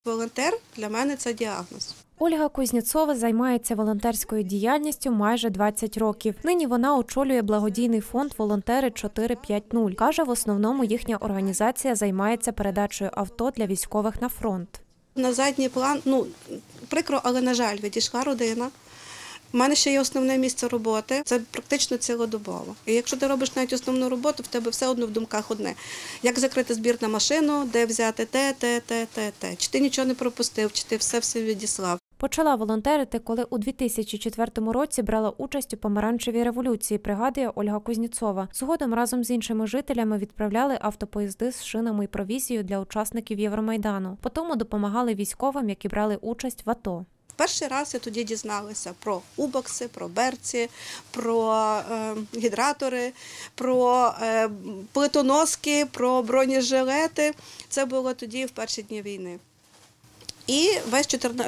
Волонтер для мене – це діагноз. Ольга Кузнєцова займається волонтерською діяльністю майже 20 років. Нині вона очолює благодійний фонд «Волонтери 450». Каже, в основному їхня організація займається передачею авто для військових на фронт. На задній план, прикро, але, на жаль, відійшла родина. У мене ще є основне місце роботи, це практично цілодобово. І якщо ти робиш навіть основну роботу, в тебе все одно в думках одне. Як закрити збір на машину, де взяти те. Чи ти нічого не пропустив, чи ти все відіслав. Почала волонтерити, коли у 2004 році брала участь у помаранчевій революції, пригадує Ольга Кузнєцова. Згодом разом з іншими жителями відправляли автопоїзди з шинами і провізією для учасників Євромайдану. Потім допомагали військовим, які брали участь в АТО. Перший раз я тоді дізналася про убокси, про берці, про гідратори, про плитоноски, про бронежилети. Це було тоді в перші дні війни. І весь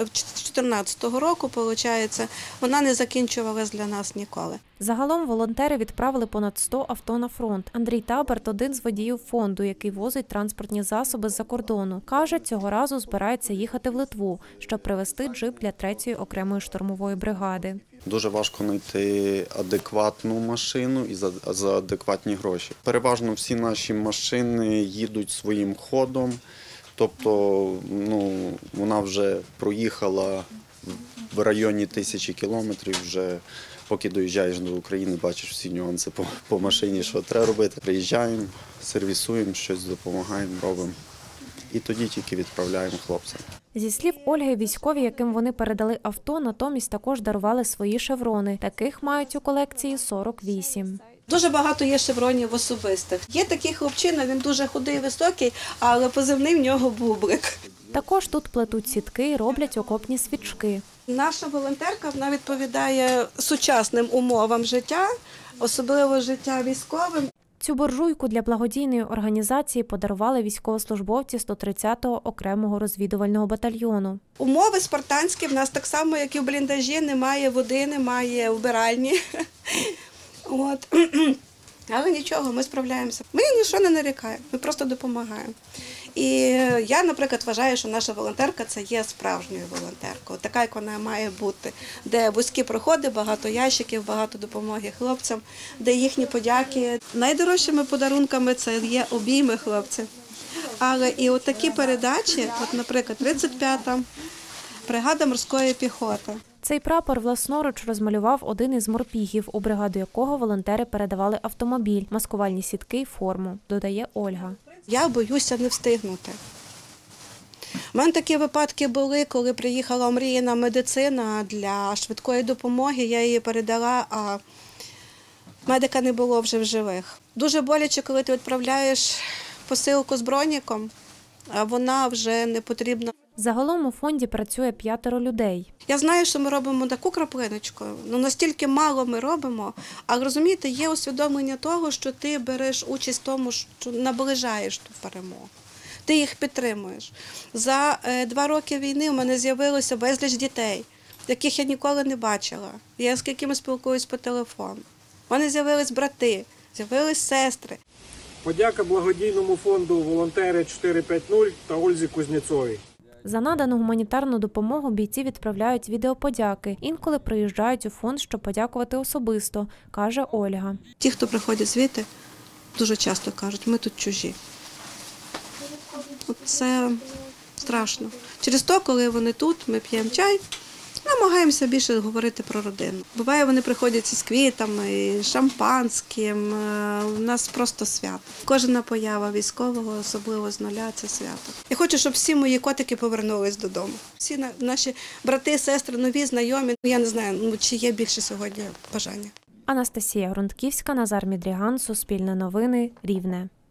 2014 року, виходить, вона не закінчувалась для нас ніколи. Загалом волонтери відправили понад 100 авто на фронт. Андрій Таберт – один з водіїв фонду, який возить транспортні засоби з-за кордону. Каже, цього разу збирається їхати в Литву, щоб привезти джип для 3-ї окремої штурмової бригади. Дуже важко знайти адекватну машину і за адекватні гроші. Переважно всі наші машини їдуть своїм ходом. Тобто вона вже проїхала в районі 1000 кілометрів, вже поки доїжджаєш до України, бачиш всі нюанси по машині, що треба робити. Приїжджаємо, сервісуємо, щось допомагаємо, робимо. І тоді тільки відправляємо хлопцям. Зі слів Ольги, військові, яким вони передали авто, натомість також дарували свої шеврони. Таких мають у колекції 48. Дуже багато є шевронів особистих. Є такий хлопчина, він дуже худий, високий, але позивний в нього бублик. Також тут плетуть сітки і роблять окопні свічки. Наша волонтерка, вона відповідає сучасним умовам життя, особливо життя військовим. Цю буржуйку для благодійної організації подарували військовослужбовці 130-го окремого розвідувального батальйону. Умови спартанські в нас так само, як і в бліндажі, немає води, немає вбиральні. Але нічого, ми справляємося. Ми нічого не нарікаємо, ми просто допомагаємо. І я, наприклад, вважаю, що наша волонтерка – це є справжньою волонтеркою, така, як вона має бути, де вузькі проходи, багато ящиків, багато допомоги хлопцям, де їхні подяки. Найдорожчими подарунками це є обійми хлопців. Але і от такі передачі, наприклад, 35-та бригада морської піхоти. Цей прапор власноруч розмалював один із морпігів, у бригаду якого волонтери передавали автомобіль, маскувальні сітки і форму, додає Ольга. Я боюся не встигнути. У мене такі випадки були, коли приїхала омріяна медицина для швидкої допомоги, я її передала, а медика не було вже в живих. Дуже боляче, коли ти відправляєш посилку з броніком, а вона вже не потрібна. Загалом у фонді працює 5 людей. Я знаю, що ми робимо таку краплиночку, настільки мало ми робимо, але, розумієте, є усвідомлення того, що ти береш участь в тому, що наближаєш ту перемогу. Ти їх підтримуєш. За 2 роки війни у мене з'явилося безліч дітей, яких я ніколи не бачила. Я з якими спілкуюсь по телефону. У мене з'явились брати, з'явились сестри. Подяка благодійному фонду «Волонтери 450» та Ользі Кузнєцовій. За надану гуманітарну допомогу бійці відправляють відеоподяки. Інколи приїжджають у фонд, щоб подякувати особисто, каже Ольга. Ті, хто приходять звідти, дуже часто кажуть, ми тут чужі. Це страшно. Через те, коли вони тут, ми п'ємо чай, намагаємося більше говорити про родину. Буває, вони приходять із квітами, шампанським. У нас просто свято. Кожна поява військового, особливо з нуля, це свято. Я хочу, щоб всі мої котики повернулись додому. Всі наші брати, сестри, нові, знайомі. Я не знаю, чи є більше сьогодні бажання. Анастасія Грунтківська, Назар Мідріган, Суспільне новини, Рівне.